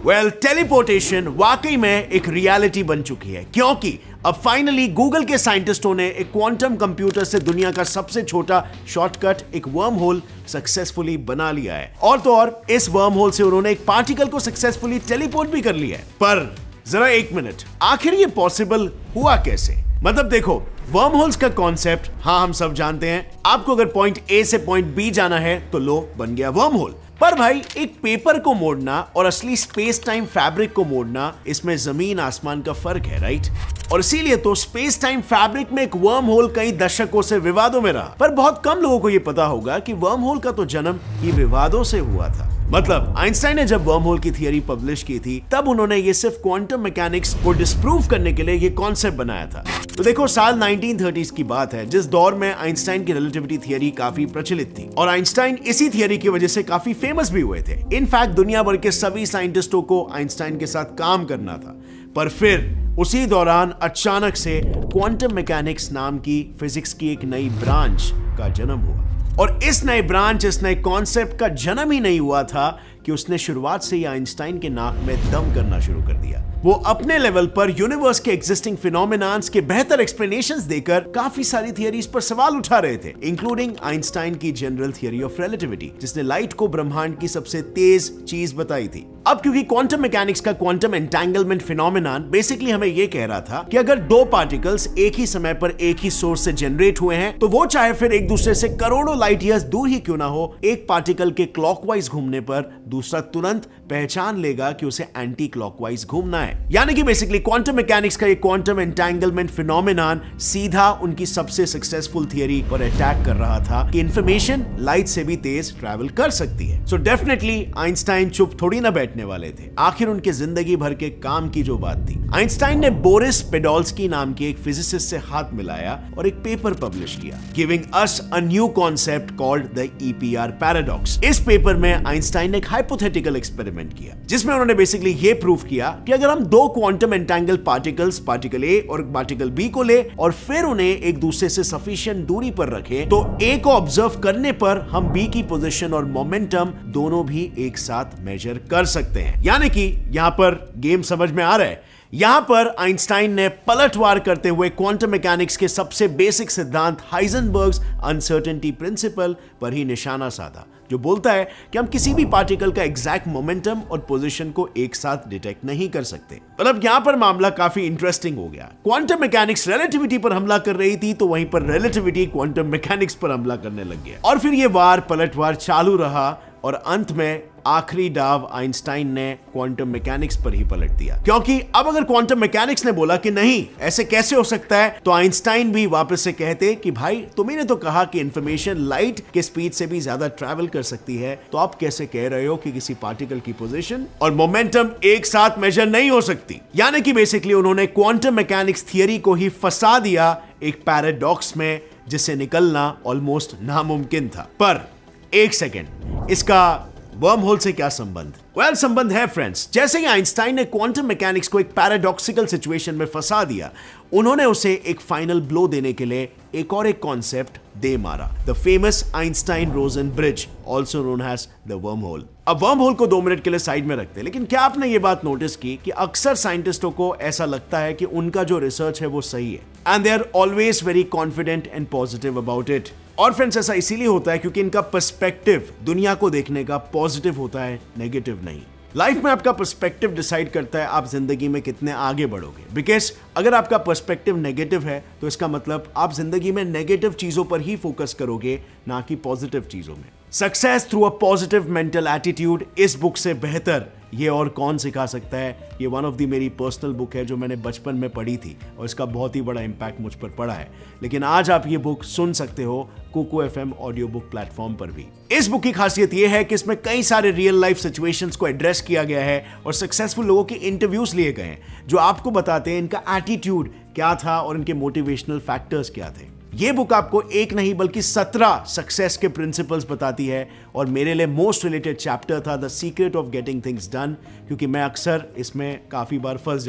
Well, teleportation वाकई में एक रियलिटी बन चुकी है, क्योंकि अब फाइनली गूगल के साइंटिस्टों ने एक क्वांटम कंप्यूटर से दुनिया का सबसे छोटा शॉर्टकट, एक वर्म होल सक्सेसफुली बना लिया है। और तो और इस वर्म होल से उन्होंने एक पार्टिकल को सक्सेसफुली टेलीपोर्ट भी कर लिया है। पर जरा एक मिनट, आखिर ये पॉसिबल हुआ कैसे? मतलब देखो, वर्म होल्स का कॉन्सेप्ट हाँ हम सब जानते हैं। आपको अगर पॉइंट ए से पॉइंट बी जाना है तो लो, बन गया वर्म होल। पर भाई, एक पेपर को मोड़ना और असली स्पेस टाइम फैब्रिक को मोड़ना, इसमें जमीन आसमान का फर्क है, राइट? और इसीलिए तो स्पेस टाइम फैब्रिक में एक वर्म होल कई दशकों से विवादों में रहा। पर बहुत कम लोगों को यह पता होगा कि वर्म होल का तो जन्म ही विवादों से हुआ था। मतलब आइंस्टाइन ने जब वर्म होल की थियरी पब्लिश की थी, तब उन्होंने ये सिर्फ क्वांटम मैकेनिक्स को डिस्प्रूव करने के लिए ये कॉन्सेप्ट बनाया था। तो देखो, साल 1930s की बात है, जिस दौर में आइंस्टाइन की रिलेटिविटी थियरी काफी प्रचलित थी और आइंस्टाइन इसी थियरी की वजह से काफी फेमस भी हुए थे। इनफैक्ट दुनिया भर के सभी साइंटिस्टों को आइंस्टाइन के साथ काम करना था। पर फिर उसी दौरान अचानक से क्वांटम मैकेनिक्स नाम की फिजिक्स की एक नई ब्रांच का जन्म हुआ। और इस नए ब्रांच, इस नए कॉन्सेप्ट का जन्म ही नहीं हुआ था कि उसने शुरुआत से ही आइंस्टाइन के नाक में दम करना शुरू कर दिया। वो अपने लेवल पर यूनिवर्स के एग्जिस्टिंग फिनोमेनन्स के बेहतर एक्सप्लेनेशंस देकर काफी सारी थियरीज पर सवाल उठा रहे थे, इंक्लूडिंग आइंस्टाइन की जनरल थियरी ऑफ रिलेटिविटी, जिसने लाइट को ब्रह्मांड की सबसे तेज चीज बताई थी। अब क्योंकि क्वांटम मैकेनिक्स का क्वांटम एंटेंगलमेंट फिनोमेनन बेसिकली हमें यह कह रहा था कि अगर दो पार्टिकल्स एक ही समय पर एक ही सोर्स से जनरेट हुए हैं, तो वो चाहे फिर एक दूसरे से करोड़ों लाइट ईयर्स दूर ही क्यों ना हो, एक पार्टिकल के क्लॉकवाइज घूमने पर दूसरा तुरंत पहचान लेगा कि उसे एंटी क्लॉकवाइज घूमना है। यानी कि बेसिकली क्वांटम मैकेनिक्स का ये क्वांटम एंटेंगलमेंट फिनोमेनन सीधा उनकी सबसे सक्सेसफुल थियरी पर अटैक कर रहा था कि इंफॉर्मेशन लाइट से भी तेज ट्रैवल कर सकती है। सो डेफिनेटली आइंस्टाइन चुप थोड़ी ना बैठने वाले थे। आखिर उनके जिंदगी भर के काम की जो बात थी, आइंस्टाइन ने बोरिस पेडोल्स्की नाम के एक फिजिसिस्ट से हाथ मिलाया और एक पेपर पब्लिश किया, giving us a new concept called the EPR paradox. इस पेपर में आइंस्टाइन ने एक हाइपोथेटिकल एक्सपेरिमेंट किया, जिसमें उन्होंने बेसिकली ये प्रूव किया कि अगर हम दो quantum entangle particles, particle A और पार्टिकल बी को ले और फिर उन्हें एक दूसरे से सफिशिएंट दूरी पर रखें, तो ए को ऑब्जर्व करने पर हम बी की पोजीशन और मोमेंटम दोनों भी एक साथ मेजर कर सकते हैं। यानी कि यहां पर गेम समझ में आ रहा है। यहां पर आइंस्टाइन ने पलटवार करते हुए क्वांटम मैकेनिक्स के सबसे बेसिक सिद्धांत हाइजेनबर्ग्स अनसर्टेनिटी प्रिंसिपल पर ही निशाना साधा, जो बोलता है कि हम किसी भी पार्टिकल का एग्जैक्ट मोमेंटम और पोजीशन को एक साथ डिटेक्ट नहीं कर सकते। मतलब यहां पर मामला काफी इंटरेस्टिंग हो गया। क्वांटम मैकेनिक्स रिलेटिविटी पर हमला कर रही थी, तो वहीं पर रिलेटिविटी क्वांटम मैकेनिक्स पर हमला करने लग गया। और फिर यह वार पलटवार चालू रहा और अंत में आखिरी दाव आइंस्टाइन ने क्वांटम मैकेनिक्स पर ही पलट दिया, क्योंकि अब अगर क्वांटम मैकेनिक्स ने बोला कि नहीं, ऐसे कैसे हो सकता है, तो आइंस्टाइन भी वापस से कहते कि भाई, तुम्ही तो कहा कि इंफॉर्मेशन लाइट के स्पीड से भी ज्यादा ट्रैवल कर सकती है, तो आप कैसे कह रहे हो कि किसी पार्टिकल की पोजीशन और मोमेंटम एक साथ मेजर नहीं हो सकती। यानी कि बेसिकली उन्होंने क्वांटम मैकेनिक्स थियरी को ही फंसा दिया एक पैराडॉक्स में, जिससे निकलना ऑलमोस्ट नामुमकिन था। पर एक सेकेंड, इसका वर्म होल से क्या संबंध? वेल, संबंध है फ्रेंड्स। जैसे ही आइंस्टाइन ने क्वांटम मैकेनिक्स को एक पैराडॉक्सिकल सिचुएशन में फंसा दिया, उन्होंने उसे एक फाइनल ब्लो देने के लिए एक और एक कॉन्सेप्ट दे मारा, the famous Einstein Rosen bridge, also known as the wormhole. अब वर्म होल को 2 मिनट के लिए साइड में रखते हैं, लेकिन क्या आपने ये बात नोटिस की कि अक्सर साइंटिस्टों को ऐसा लगता है कि उनका जो रिसर्च है वो सही है, and they are always very confident and positive about it. और फ्रेंड्स, ऐसा इसीलिए होता है क्योंकि इनका पर्सपेक्टिव दुनिया को देखने का पॉजिटिव होता है, नेगेटिव नहीं। लाइफ में आपका पर्सपेक्टिव डिसाइड करता है आप जिंदगी में कितने आगे बढ़ोगे। बिकॉज अगर आपका पर्सपेक्टिव नेगेटिव है, तो इसका मतलब आप जिंदगी में नेगेटिव चीजों पर ही फोकस करोगे, ना कि पॉजिटिव चीजों में। Success through a positive mental attitude, इस बुक से बेहतर ये और कौन सिखा सकता है। ये वन ऑफ दी मेरी पर्सनल बुक है, जो मैंने बचपन में पढ़ी थी और इसका बहुत ही बड़ा इंपैक्ट मुझ पर पड़ा है। लेकिन आज आप ये बुक सुन सकते हो Kuku FM audio book platform पर भी। इस बुक की खासियत ये है कि इसमें कई सारे रियल लाइफ सिचुएशंस को एड्रेस किया गया है और सक्सेसफुल लोगों के इंटरव्यूज लिए गए हैं, जो आपको बताते हैं इनका एटीट्यूड क्या था और इनके मोटिवेशनल फैक्टर्स क्या थे। ये बुक आपको एक नहीं बल्कि 17 सक्सेस के प्रिंसिपल्स बताती है, और मेरे लिए मोस्ट रिलेटेड चैप्टर था the secret of getting things done, क्योंकि मैं अक्सर इसमें काफी बार फंस जाता हूं।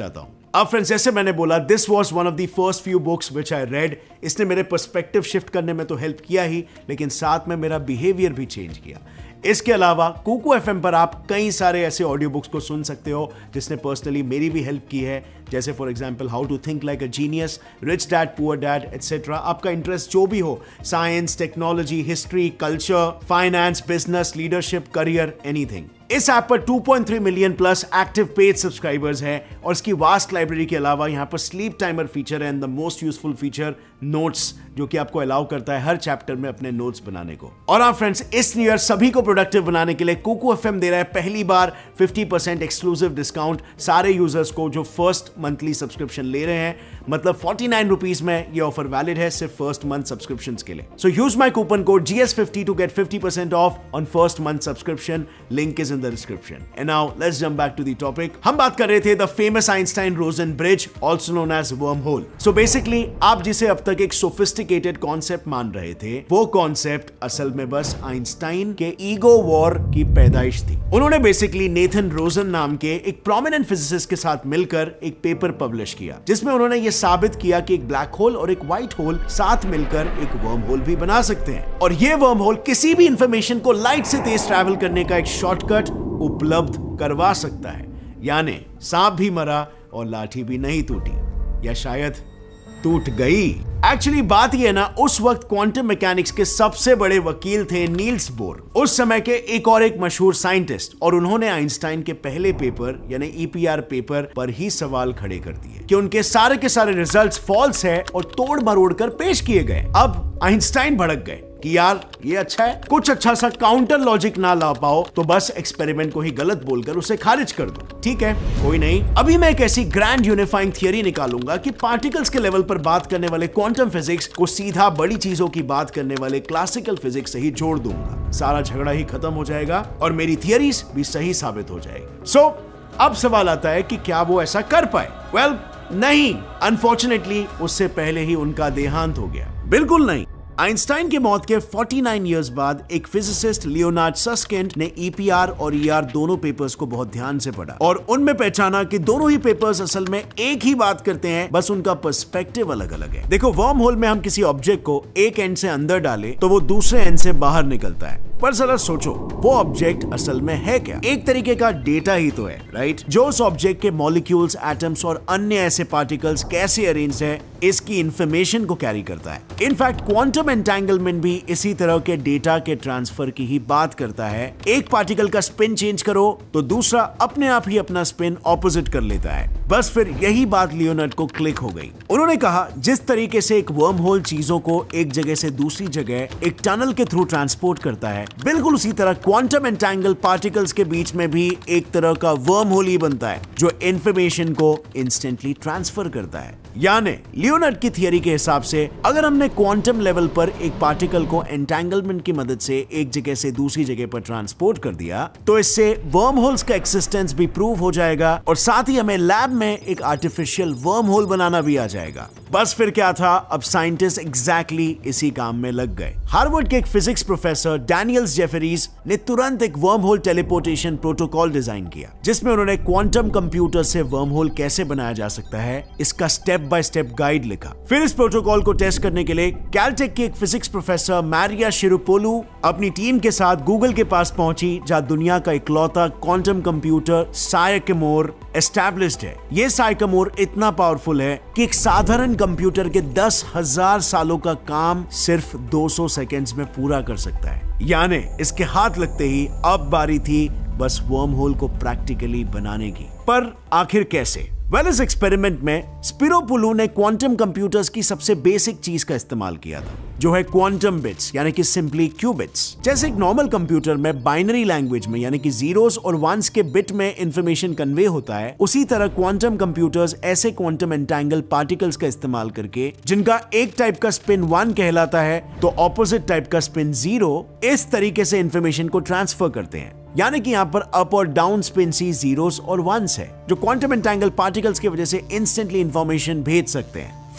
अब फ्रेंड्स, जैसे मैंने बोला, this was one of the first few books which I read. इसने मेरे पर्सपेक्टिव शिफ्ट करने में तो हेल्प किया ही, लेकिन साथ में मेरा बिहेवियर भी चेंज किया। इसके अलावा कुकू एफएम पर आप कई सारे ऐसे ऑडियो बुक्स को सुन सकते हो जिसने पर्सनली मेरी भी हेल्प की है, जैसे for example how to think like a genius, rich dad poor dad etcetera. आपका इंटरेस्ट जो भी हो, science, technology, history, culture, finance, business, leadership, career, anything. इस ऐप पर 2.3 million plus active paid subscribers हैं और इसकी वास्ट लाइब्रेरी के अलावा यहां पर स्लीप टाइमर फीचर है and the most useful feature notes, जो कि आपको अलाउ करता है हर चैप्टर में अपने नोट्स बनाने को। और हाँ फ्रेंड्स, इस न्यू ईयर सभी को प्रोडक्टिव बनाने के लिए कुकू एफएम दे रहा है पहली बार 50% एक्सक्लूसिव डिस्काउंट सारे यूजर्स को जो फर्स्ट मंथली सब्सक्रिप्शन ले रहे हैं। मतलब 49 रुपीज में ये ऑफर वैलिड है सिर्फ फर्स्ट मंथ सब्सक्रिप्शन के लिए। So use my coupon code GS50 to get 50% off on first month subscription. Link is in the description. And now let's jump back to the topic. हम बात कर रहे थे the famous Einstein Rosen bridge, also known as wormhole. So basically आप जिसे अब तक एक सोफिस्टिकेटेड कॉन्सेप्ट मान रहे थे, वो कॉन्सेप्ट असल में बस आइंस्टाइन के ईगो वॉर की पैदाइश थी। उन्होंने बेसिकली नेथन रोजन नाम के एक प्रोमिनेंट फिजिसिस्ट के साथ मिलकर एक पेपर पब्लिश किया, जिसमें उन्होंने ये साबित किया कि एक ब्लैक होल और एक व्हाइट होल साथ मिलकर एक वर्म होल भी बना सकते हैं, और ये वर्म होल किसी भी इंफॉर्मेशन को लाइट से तेज ट्रैवल करने का एक शॉर्टकट उपलब्ध करवा सकता है। यानी सांप भी मरा और लाठी भी नहीं टूटी, या शायद टूट गई। एक्चुअली बात यह ना, उस वक्त क्वांटम मैकेनिक्स के सबसे बड़े वकील थे नील्स बोर, उस समय के एक मशहूर साइंटिस्ट, और उन्होंने आइंस्टाइन के पहले पेपर यानी EPR पेपर पर ही सवाल खड़े कर दिए कि उनके सारे के सारे रिजल्ट्स फॉल्स है और तोड़ मरोड़ कर पेश किए गए। अब आइंस्टाइन भड़क गए कि यार ये अच्छा है, कुछ अच्छा सा काउंटर लॉजिक ना ला पाओ तो बस एक्सपेरिमेंट को ही गलत बोलकर उसे खारिज कर दो। ठीक है, कोई नहीं, अभी मैं एक ऐसी ग्रैंड यूनिफाइंग थियरी निकालूंगा कि पार्टिकल्स के लेवल पर बात करने वाले क्वांटम फिजिक्स को सीधा बड़ी चीजों की बात करने वाले क्लासिकल फिजिक्स से ही जोड़ दूंगा। सारा झगड़ा ही खत्म हो जाएगा और मेरी थियरीज भी सही साबित हो जाएगी। सो अब सवाल आता है कि क्या वो ऐसा कर पाए? वेल, नहीं, अनफॉर्चुनेटली उससे पहले ही उनका देहांत हो गया। बिल्कुल नहीं। आइंस्टाइन के मौत के 49 इयर्स बाद एक फिजिसिस्ट लियोनार्ड सस्किंड ने EPR और ER दोनों पेपर्स को बहुत ध्यान से पढ़ा और उनमें पहचाना कि दोनों ही पेपर्स असल में एक ही बात करते हैं, बस उनका पर्सपेक्टिव अलग अलग है। देखो, वर्म होल में हम किसी ऑब्जेक्ट को एक एंड से अंदर डालें तो वो दूसरे एंड से बाहर निकलता है, पर जरा सोचो वो ऑब्जेक्ट असल में है क्या? एक तरीके का डेटा ही तो है, राइट? जो उस ऑब्जेक्ट के मॉलिक्यूल्स, एटम्स और अन्य ऐसे पार्टिकल्स कैसे अरेंज है, इसकी इंफॉर्मेशन को कैरी करता है। इनफैक्ट क्वांटम एंटेंगलमेंट भी इसी तरह के डेटा के ट्रांसफर की ही बात करता है। एक पार्टिकल का स्पिन चेंज करो तो दूसरा अपने आप ही अपना स्पिन ऑपोजिट कर लेता है। बस फिर यही बात लियोनार्ड को क्लिक हो गई। उन्होंने कहा, जिस तरीके से एक वर्म होल चीजों को एक जगह से दूसरी जगह एक टनल के थ्रू ट्रांसपोर्ट करता है, बिल्कुल उसी तरह क्वांटम एंटेंगल पार्टिकल्स के बीच में भी एक तरह का वर्म होल ही बनता है जो इंफॉर्मेशन को इंस्टेंटली ट्रांसफर करता है। यानी लियोनार्ड की थियरी के हिसाब से अगर हमने क्वांटम लेवल पर एक पार्टिकल को एंटेंगलमेंट की मदद से एक जगह से दूसरी जगह पर ट्रांसपोर्ट कर दिया तो इससे वर्म होल्स का एक्सिस्टेंस भी प्रूव हो जाएगा और साथ ही हमें लैब में एक आर्टिफिशियल वर्म होल बनाना भी आ जाएगा। बस फिर क्या था, अब साइंटिस्ट एग्जैक्टली इसी काम में लग गए। हार्वर्ड के एक फिजिक्स प्रोफेसर डैनियल्स जेफरीज ने तुरंत एक wormhole teleportation protocol design किया, जिसमें उन्होंने क्वांटम कंप्यूटर से वर्म होल कैसे बनाया जा सकता है इसका स्टेप बाय स्टेप गाइड लिखा। फिर इस प्रोटोकॉल को टेस्ट करने के लिए कैलटेक की एक फिजिक्स प्रोफेसर मारिया शिरुपोलू अपनी टीम के साथ गूगल के पास पहुंची, जहां दुनिया का इकलौता क्वांटम कंप्यूटर साइकोमोर एस्टैब्लिश्ड है। यह साइकोमोर इतना पावरफुल है कि एक साधारण कंप्यूटर के 10,000 सालों का काम सिर्फ 200 सेकेंड्स में पूरा कर सकता है। यानी इसके हाथ लगते ही अब बारी थी बस वर्म होल को प्रैक्टिकली बनाने की। पर आखिर कैसे? वेल, इस एक्सपेरिमेंट में स्पिरोपुलू ने क्वांटम कंप्यूटर्स की सबसे बेसिक चीज का इस्तेमाल किया था, जो है क्वांटम बिट्स, यानी कि सिंपली क्यूबिट्स। जैसे एक नॉर्मल कंप्यूटर में बाइनरी लैंग्वेज में यानी कि जीरोस और वंस के बिट में इंफॉर्मेशन कन्वे होता है, उसी तरह क्वांटम कंप्यूटर्स ऐसे क्वांटम एंटेंगल पार्टिकल्स का इस्तेमाल करके जिनका एक टाइप का स्पिन 1 कहलाता है तो ऑपोजिट टाइप का स्पिन 0, इस तरीके से इंफॉर्मेशन को ट्रांसफर करते हैं। यानी कि यहां पर अप और डाउन स्पिन सी जीरोस और वंस है, जो क्वांटम एंटेंगल पार्टिकल्स की वजह से इंस्टेंटली इंफॉर्मेशन भेज सकते हैं।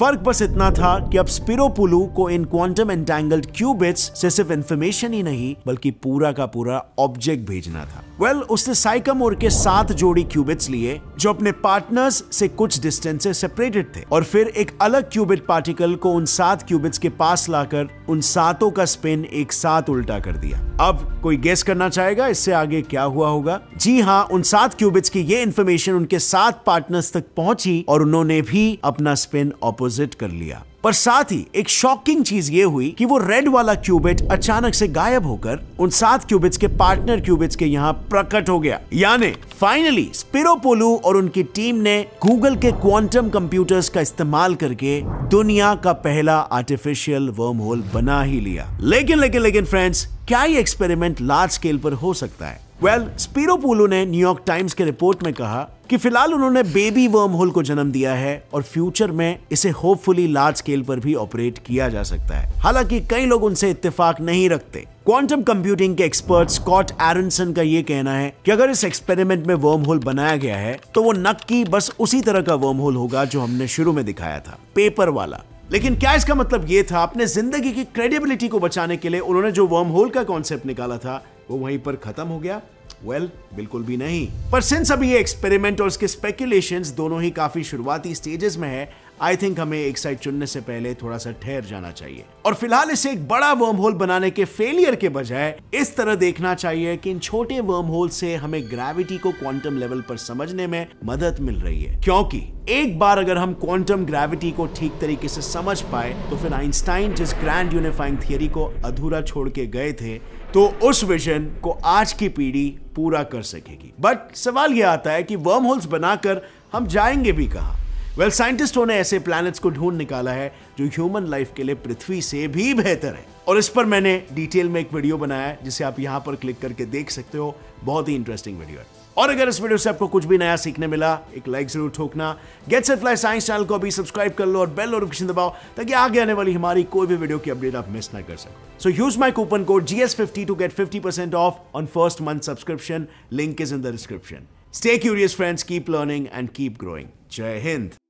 फर्क बस इतना था कि अब स्पिरोपुलू को इन क्वांटम एंटेंगल्ड क्यूबिट्स से सिर्फ इंफॉर्मेशन ही नहीं बल्कि पूरा का पूरा ऑब्जेक्ट भेजना था। उसने साइकोमोर के 7 जोड़ी क्यूबिट्स लिए जो अपने पार्टनर्स से कुछ डिस्टेंस से सेपरेटेड थे, और फिर एक अलग क्यूबिट पार्टिकल को उन 7 क्यूबिट्स के पास लाकर उन 7 का स्पिन एक साथ उल्टा कर दिया। अब कोई गेस करना चाहेगा इससे आगे क्या हुआ होगा? जी हाँ, उन 7 क्यूबिट्स की ये इंफॉर्मेशन उनके 7 पार्टनर्स तक पहुंची और उन्होंने भी अपना स्पिन ऑपोजिट कर लिया। पर साथ ही एक शॉकिंग चीज ये हुई कि वो रेड वाला क्यूबिट अचानक से गायब होकर उन 7 क्यूबिट्स के पार्टनर क्यूबिट्स के यहाँ प्रकट हो गया। यानी फाइनली स्पिरोपुलू और उनकी टीम ने गूगल के क्वांटम कंप्यूटर्स का इस्तेमाल करके दुनिया का पहला आर्टिफिशियल वर्म होल बना ही लिया। लेकिन फ्रेंड्स, क्या ये एक्सपेरिमेंट लार्ज स्केल पर हो सकता है? स्पिरोपुलू ने न्यूयॉर्क टाइम्स के रिपोर्ट में कहा कि फिलहाल उन्होंने बेबी वर्म होल को जन्म दिया है और फ्यूचर में इसे होपफुली लार्ज स्केल पर भी ऑपरेट किया जा सकता है। हालांकि कई लोग उनसे इत्तेफाक नहीं रखते। क्वांटम कंप्यूटिंग के एक्सपर्ट स्कॉट एरनसन का यह कहना है कि अगर इस एक्सपेरिमेंट में वर्म होल बनाया गया है तो वो नक्की बस उसी तरह का वर्म होल होगा जो हमने शुरू में दिखाया था, पेपर वाला। लेकिन क्या इसका मतलब ये था अपने जिंदगी की क्रेडिबिलिटी को बचाने के लिए उन्होंने जो वर्म होल का कॉन्सेप्ट निकाला था वो वहीं पर खत्म हो गया? बिल्कुल भी नहीं। पर सिंस अभी ये एक्सपेरिमेंट और इसके स्पेकुलेशंस दोनों ही काफी शुरुआती स्टेजेस में है, आई थिंक हमें एक साइड चुनने से पहले थोड़ा सा ठहर जाना चाहिए और फिलहाल इसे एक बड़ा वर्म होल बनाने के फेलियर के बजाय इस तरह देखना चाहिए कि इन छोटे वर्म होल से हमें ग्रेविटी को क्वांटम लेवल पर समझने में मदद मिल रही है। क्योंकि एक बार अगर हम क्वांटम ग्रेविटी को ठीक तरीके से समझ पाए तो फिर आइंस्टाइन जिस ग्रैंड यूनिफाइंग थियरी को अधूरा छोड़ के गए थे तो उस विजन को आज की पीढ़ी पूरा कर सकेगी। बट सवाल यह आता है कि वर्म होल्स बनाकर हम जाएंगे भी कहां? साइंटिस्टों ने ऐसे प्लैनेट्स को ढूंढ निकाला है जो ह्यूमन लाइफ के लिए पृथ्वी से भी बेहतर है, और इस पर मैंने डिटेल में एक वीडियो बनाया है जिसे आप यहां पर क्लिक करके देख सकते हो। बहुत ही इंटरेस्टिंग वीडियो है। और अगर इस वीडियो से आपको कुछ भी नया सीखने मिला, एक लाइक जरूर ठोकना। Get set fly science channel को अभी सब्सक्राइब कर लो और बेल नोटिफिकेशन दबाओ ताकि आगे आने वाली हमारी कोई भी वीडियो की अपडेट आप मिस ना कर सको। So use my coupon code GS50 to get 50% off on first month subscription. Link is in the description. Stay curious friends, keep learning and keep growing. Jai Hind.